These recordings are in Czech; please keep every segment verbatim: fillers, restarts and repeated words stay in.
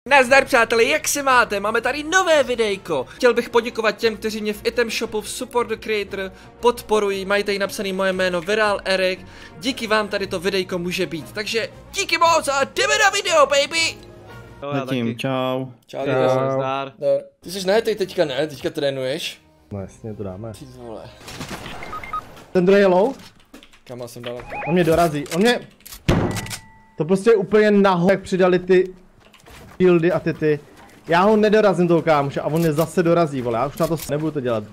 Nazdar přátelé, jak se máte? Máme tady nové videjko. Chtěl bych poděkovat těm, kteří mě v item shopu v Support the Creator podporují. Mají tady napsané moje jméno Viral Erik. Díky vám tady to videjko může být. Takže díky moc a jdeme na video, baby! Zatím, čau. Čau, čau. Zdar. Ty jsi ne, ty teďka ne, teďka trénuješ. No jasně, to dáme. Ty vole. Ten druhý je low? Kam jsem daleko? On mě dorazí, on mě... To prostě je úplně naho, jak přidali ty... shieldy a ty ty... Já ho nedorazím toho kámoše a on mě zase dorazí, vole, já už na to nebudu to dělat.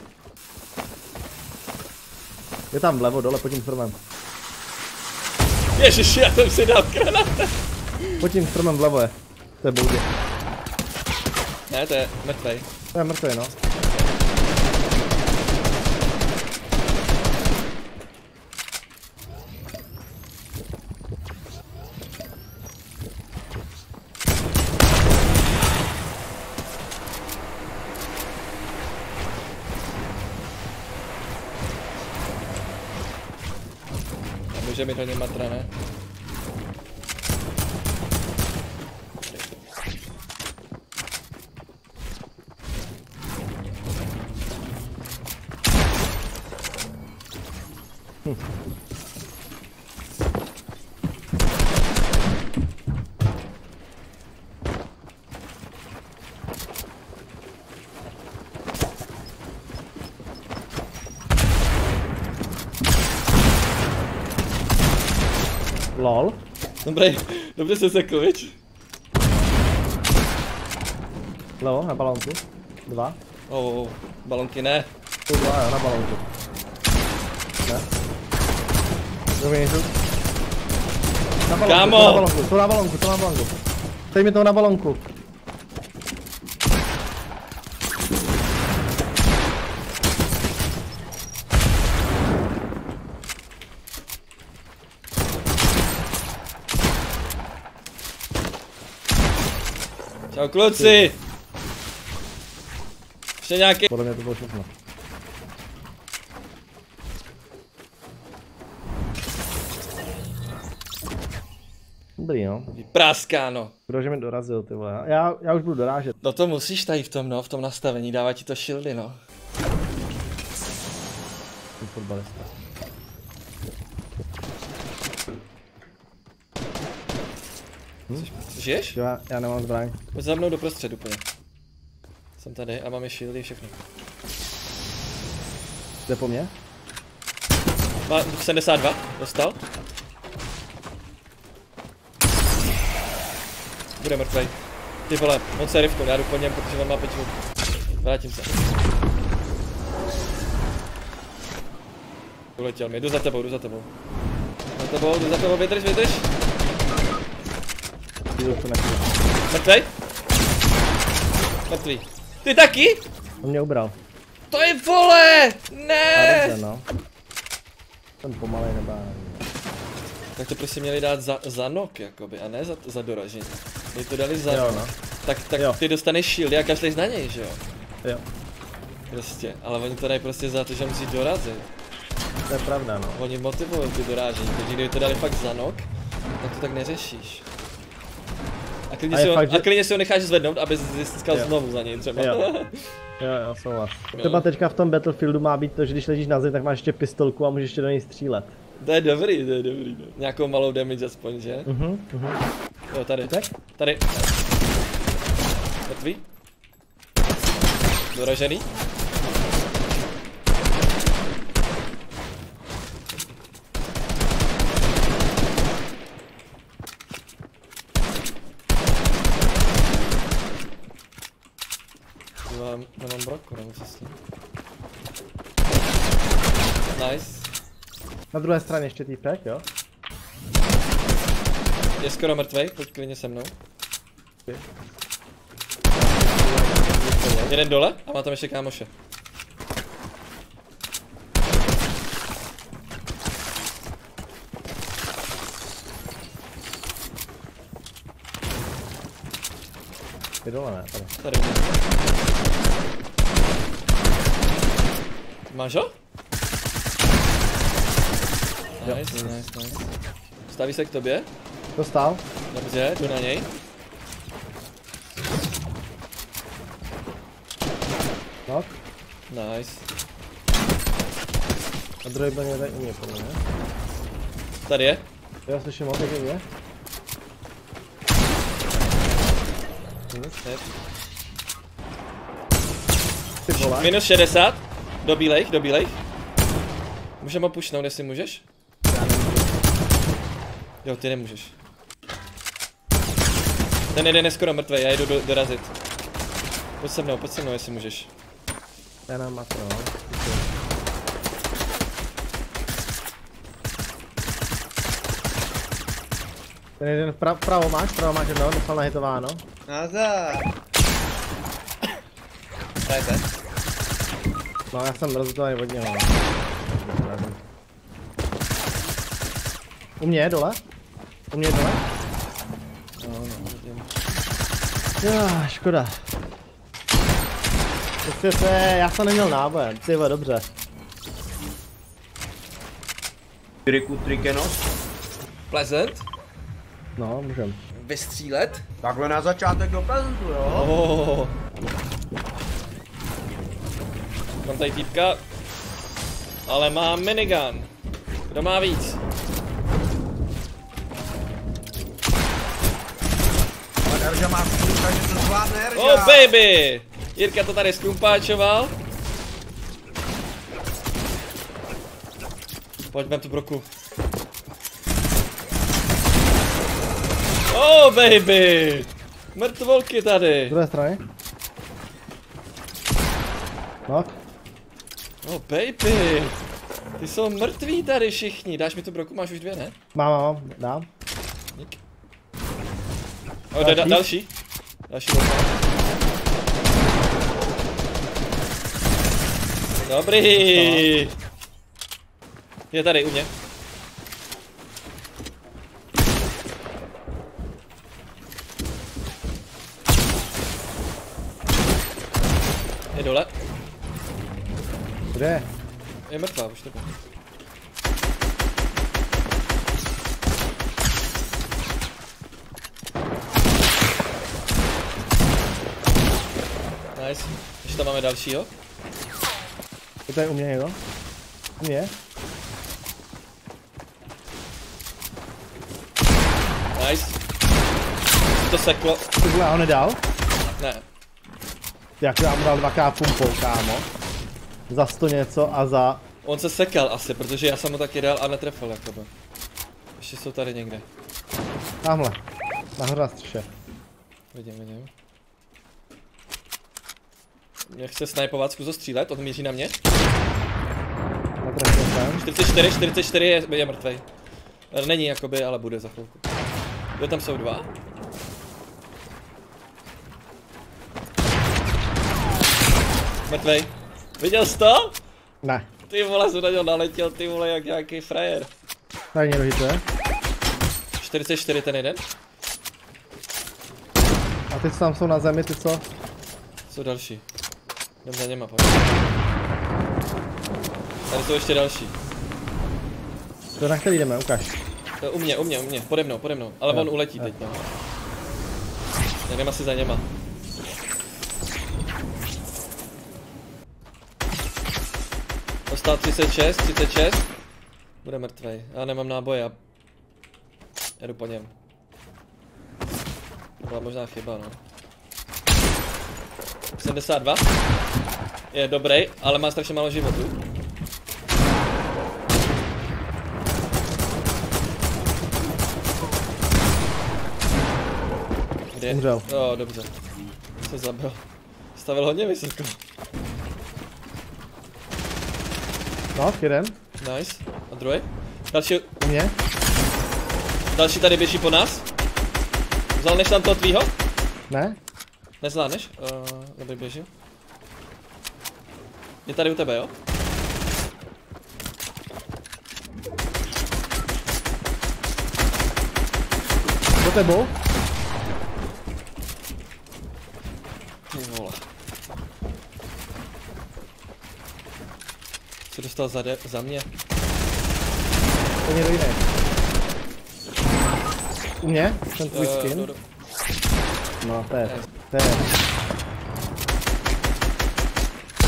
Je tam vlevo, dole, pod tím stromem. Ježiši, já jsem si dal granát. Pod tím stromem vlevo je. To je boudě. Ne, to je mrtvej. To je mrtvej, no. Může mít hodně matra, ne? Hm. Lol. Dobrý, dobře se sekl, viď? Levo, na balonku. Dva. Oh, oh, balonky ne. Tu dva, jo, na balonku. Ne. Dobrý, nejsou. Na balonku, Kámo! to na balonku, to na balonku, to na balonku. Dej mi to na balonku. Čau kluci! Ještě nějaký... Podle mě to bylo všechno. Dobrý, no. Práskáno. Kdože mi dorazil, ty vole. Já, já už budu dorážet. No to musíš tady v tom, no, v tom nastavení, dává ti to shieldy, no. Jsem fotbalista. Hm? Žiješ? Já, já nemám zbraň. Pojď za mnou do prostředu úplně. Jsem tady a máme shieldy všechno. Jde po mně? Má sedmdesát dva, dostal. Bude mrtvej. Ty vole, on se rifknul, já jdu po něm, protože on má pět minut. Vrátím se. Uletěl mi, jdu za tebou, jdu za tebou. Za tebou, jdu za tebou, vydrž, vydrž. Mrtvej? Mrtvý. Ty taky? On mě ubral. To je vole! Ne! A dobře, no. Ten pomalej nebá. Tak to prostě měli dát za, za nok, jakoby, a ne za, za doražení. Když to dali za jo, nok, no. tak, tak jo. ty dostaneš shieldy a kašleš na něj, že jo? Jo. Prostě, ale oni to dají prostě za to, že musí dorazit. To je pravda, no. Oni motivují ty dorážení, takže kdyby to dali fakt za nok, tak to tak neřešíš. A klidně, a si, ho, fakt, a klidně si ho necháš zvednout, aby získal znovu za něj třeba. Jo, jo, jo, souhlas. Třeba teďka v tom Battlefieldu má být to, že když ležíš na zem, tak máš ještě pistolku a můžeš ještě do něj střílet. To je dobrý, to je dobrý. No. Nějakou malou damage aspoň, že? Mhm, uh mhm. Uh jo, tady. Tak? Tady. Mrtvý. Doražený. Mám, nemám broku, nevím co s tím. Nice. Na druhé straně ještě týpek, jo? Je skoro mrtvej, pojď klidně se mnou. Okay. Jeden dole a má tam ještě kámoše. Je dole, ne? Tady. Tady. Máš ho? Nice, nice, nice. Staví se k tobě? Dostal. Dobře, jdu na něj. No. Nice. A druhý byl někde u mě, podle mě. Tady je. Já slyším moc, jak je. Ty vole. Minus šedesát. Do bílejch, do bílejch. Můžeme ho pušnout, jestli můžeš? Jo, ty nemůžeš. Ten jeden je skoro mrtvý, já jdu do, dorazit. Pojď se mnou, pojď se mnou, jestli můžeš. Já nám makro, no. Ten jeden vpravo, vpravo máš, vpravo máš jedno, dostal nahitováno. Nazad. Dajte. No já jsem rozhodovaný od něho. U mě dole? U mě dole? No, no, vidím. Jo, škoda. Prostě to je, já jsem neměl nábojem, ty vole, dobře. Triku trikenos. Pleasant. No, můžem. Vystřílet. Takhle na začátek do prezentu, jo? Oh. Mám tady týpka. Ale má minigun. Kdo má víc? Ale Erža má skůr, takže to zvládne Erža. Oh baby! Jirka to tady skrumpáčoval. Pojďme tu broku. Oh baby! Mrtvolky tady. Z druhé strany. No. Oh baby! Ty jsou mrtví tady všichni. Dáš mi tu broku? Máš už dvě, ne? Mám, mám, dám. Dík. Oh, da, da, další. Další broka. Dobrý. Je tady u mě. Je dole. Kde je? Je mrtvá, už to bylo. Nice. Ještě tam máme dalšího. Je tady u mě někdo? U mě? Nice. To seklo. Ty vole, já ho nedal? Ne. Jak já mu dal dvakrát pumpou, kámo. Za sto něco a za... On se sekal asi, protože já jsem ho taky dal a netrefil jakoby. Ještě jsou tady někde. Tamhle. Nahoře na střeše. Vidím, vidím. Mě chce snajpovat, zkus ho střílet, on míří na mě. Natrefil jsem. čtyřicet čtyři, čtyřicet čtyři je, je mrtvej. Není jakoby, ale bude za chvilku. Jo, tam jsou dva. Mrtvej. Viděl jsi to? Ne. Ty vole, jsem na něho naletěl, ty vole, jak nějaký frajer. Tady někdo hituje. čtyřicet čtyři ten jeden. A ty co tam jsou na zemi, ty co? Jsou další. Jdem za něma, pojď. Tady jsou ještě další. To na který jdeme, ukaž. To u mě, u mě, u mě, pode mnou, pode mnou. Ale Jo, on uletí jo. teď, no. Jdem asi za něma. Dostal třicet šest, třicet šest. Bude mrtvej. Já nemám náboje, já... Jedu po něm. To byla možná chyba, no. sedmdesát dva. Je dobrý, ale má strašně málo životů. Kde? Umřel. Jo, dobře. Se zabil. Stavil hodně vysoko. No, jeden. Nice. A druhý? Další, U mě. další tady běží po nás. Zvládneš tam toho tvýho? Ne. Nezvládneš? Uh, dobrý, běží. Je tady u tebe, jo? Za tebou. Ty vole. Co dostal za, de za mě? To někdo jiný. U mě? Ten tvůj Eh, skin? do- do- No, to je, to je.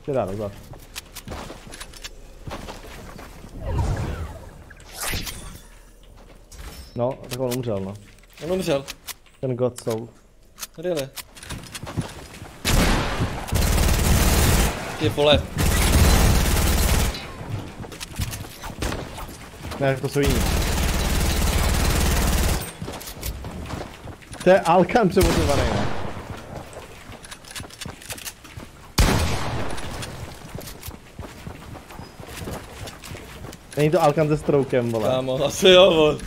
Ty dá rozvat. No, tak on umřel, no. On umřel. Ten God Soul. Really? Ty vole. Ne, to jsou jiní. To je Alkan přemotivovaný, ne? Není to Alkan se Strokem, vole. Kámo, asi jo, vole.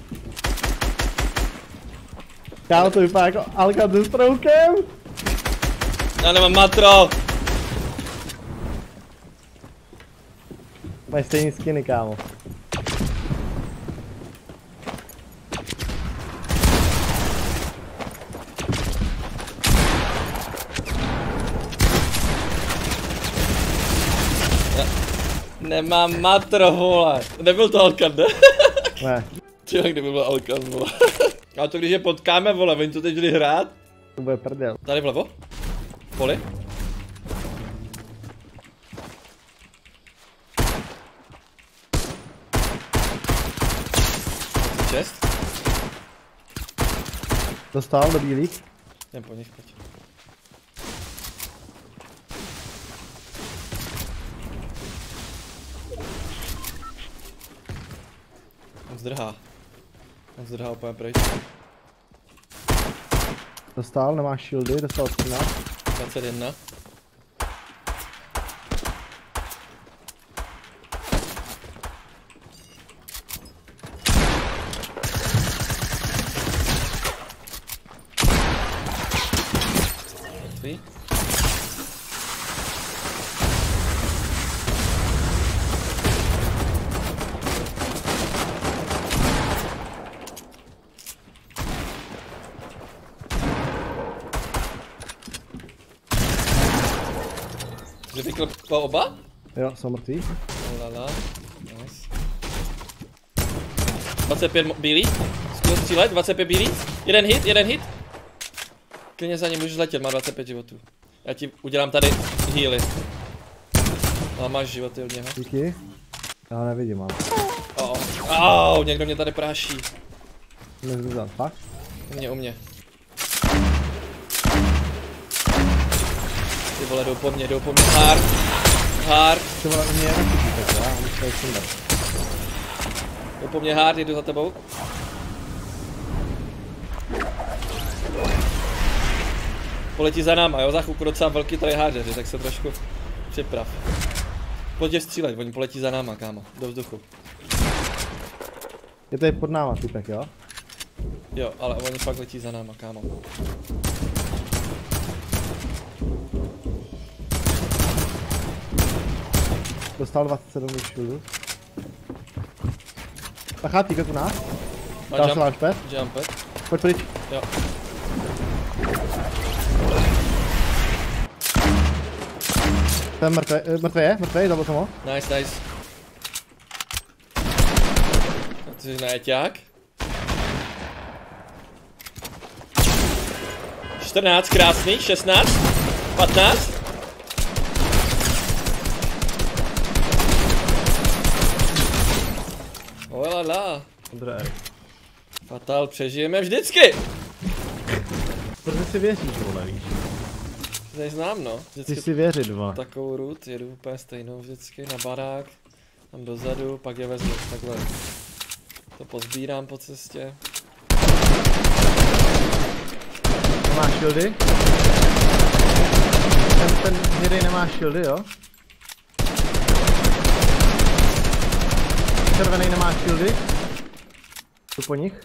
Kámo, to vypadá jako Alkan se Strokem. Já nemám matro. Mají stejný skiny, kámo. Nemám matro, vole. Nebyl to Alkan, ne? Ne. Třeba kdyby byl Alkan, vole. A to když je potkáme, vole, oni to teď jde hrát? To bude prdel. Tady vlevo? V poli? Šest? Dostal do bílých. Jdem po nich, pojď. On zdrhá. On zdrhá úplně pryč. Dostal, nemáš shieldy, dostal třináct. dvacet jedna. Mrtvý. Že vyklopal oba? Jo, jsou mrtví. Lala. Nice. dvacet pět bílý. Zkus střílet, dvacet pět bílý. Jeden hit, jeden hit. Klidně za ním můžeš letět, má dvacet pět životů. Já ti udělám tady healy. Ale máš životy od něho. Díky. Já ho nevidím, ale. Oh. Au, někdo mě tady práší. Nezbyzal, fakt? U mě, u mě. Ty vole, jdou po mně, jdou po mně. Hard. Hard. Ty vole, u mě je taky týpek, já? On musí jít sundat. Jdou po mě hard, jdu za tebou. Poletí za náma, jo, za chvilku docela velký tryhardeři, tak se trošku připrav. Pojď střílet, oni poletí za náma, kámo, do vzduchu. Je tady pod náma týpek, jo? Jo, ale oni fakt letí za náma, kámo. Dostal dvacet sedm shieldu. Pachá týpek u nás. A Dal jump, se váš pet. jump pet. Pojď pryč. Jo. Ten mrtvý, mrtvý je, mrtvý, zabil jsem ho. Nice, nice. A ty jsi najeťák. čtrnáct, krásný, šestnáct, patnáct. Olala. Dobré. Fatal, přežijeme vždycky. Protože si věříš, vole, víš. Neznám, no. Vždycky Ty si věřit, vole. takovou route, jedu úplně stejnou vždycky na barák. Tam dozadu, pak je vezmu takhle. To pozbírám po cestě. Nemáš shieldy? Ten, ten hnědej nemá shieldy, jo? Červený nemá shieldy? Jdu po nich.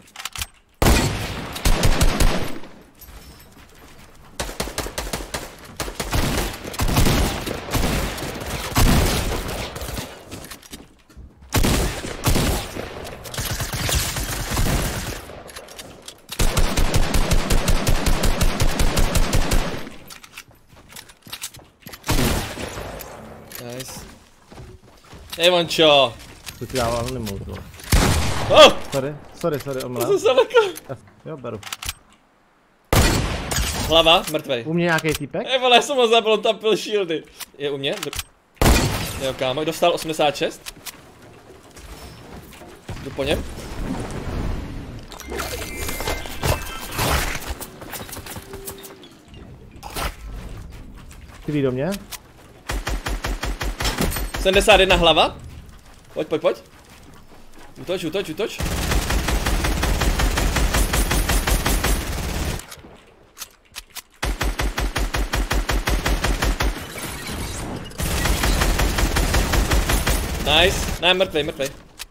Nice. Hej, Mončo! To ti dával nemůžu. Oh! Sorry, sorry, sorry, To omlel. jsem se lekl. Jo, beru. Hlava, mrtvej. U mě nějaký týpek? Ej vole, já jsem ho zabil, on tam pil shieldy. Je u mě? Jo kámo, dostal osmdesát šest. Jdu po něm. Ty ví do mě? sedmdesát jedna hlava. Pojď, pojď, pojď. Útoč, útoč, útoč. Nice, ne, mrtvej, mrtvej.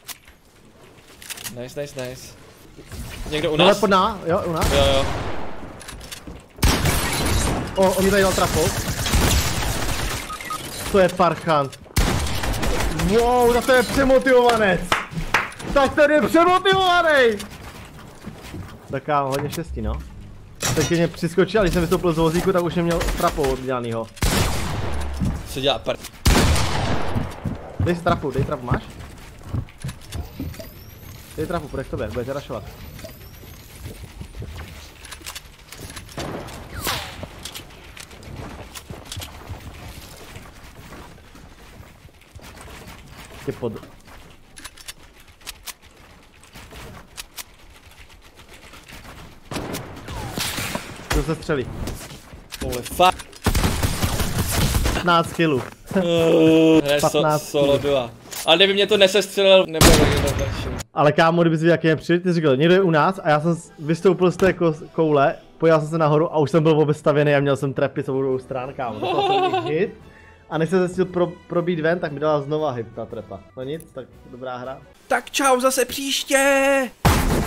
Nice, nice, nice. Někdo u Tohle nás? pod nás, jo, u nás. Jo, jo. O, on mi tady dal trafou. To je parchant. Wow, tak to je přemotivovanec. Tak ten je přemotivovaný. Tak já mám hodně štěstí, no. Teď mě přiskočil, když jsem vystoupil z vozíku, tak už neměl trapou oddělanýho. Co dělá par... Dej si trafu, dej trafu, máš? Dej trafu, půjde k tobě, budete rašovat. Ty pod... To se střelí. Vole, fuck. patnáct killů. Ne, so, solo duo. Ale kdyby mě to nesestřelil, nebylo to dalším. Ale kámo, kdyby si jaký nepřijel, ty říkal, někdo je u nás a já jsem vystoupil z té koule, pojel jsem se nahoru a už jsem byl obestavěný a měl jsem trepy s obou stran, kámo. Dostal jsem hit a než jsem se chtěl pro, probít ven, tak mi dala znova hit ta trepa. No nic, tak dobrá hra. Tak čau zase příště!